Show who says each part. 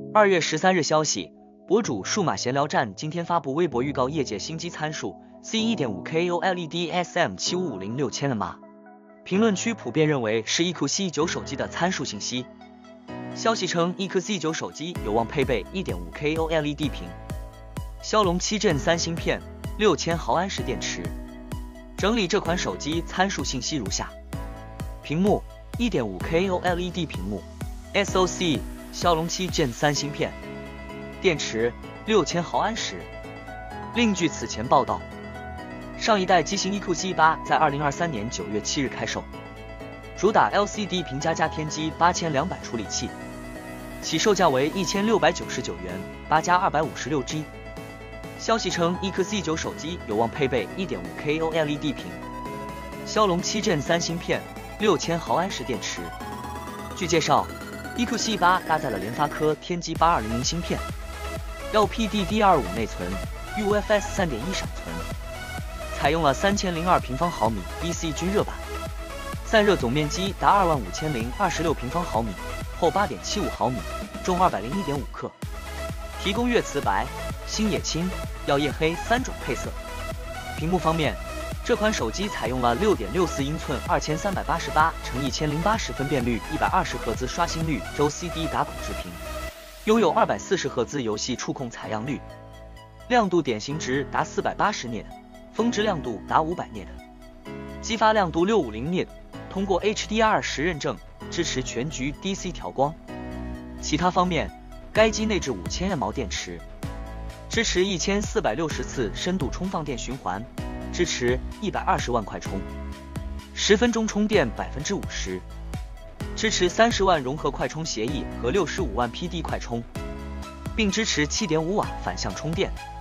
Speaker 1: 2月13日消息，博主数码闲聊站今天发布微博预告业界新机参数 C1.5K OLED SM75506000了吗？评论区普遍认为是 iQOO C9 手机的参数信息。消息称 iQOO C9 手机有望配备 1.5K OLED 屏，骁龙7 Gen 3芯片，6000毫安时电池。整理这款手机参数信息如下：屏幕 1.5K OLED 屏幕 ，SoC 骁龙7 Gen 3芯片，电池6000毫安时。另据此前报道，上一代机型 iQOO C8在2023年9月7日开售，主打 LCD 屏加天玑8200处理器，起售价为1699元，8加256G。消息称 iQOO C9 手机有望配备 1.5K OLED 屏，骁龙7 Gen 3芯片，6000毫安时电池。据介绍，iQOO C8搭载了联发科天玑8200芯片，LPDDR5 内存，UFS 3.1闪存，采用了3002平方毫米 BC 均热板，散热总面积达25026平方毫米，厚8.75毫米，重201.5克，提供越瓷白、星野青、耀夜黑3种配色。屏幕方面，这款手机采用了6.64英寸2388×1080分辨率120赫兹刷新率周 CD 打孔直屏，拥有240赫兹游戏触控采样率，亮度典型值达480涅的，峰值亮度达500涅的，激发亮度650涅的，通过 HDR10认证，支持全局 DC 调光。其他方面，该机内置5000毫电池，支持1460次深度充放电循环，支持120万快充，10分钟充电50%，支持30万融合快充协议和65万 PD 快充，并支持7.5瓦反向充电。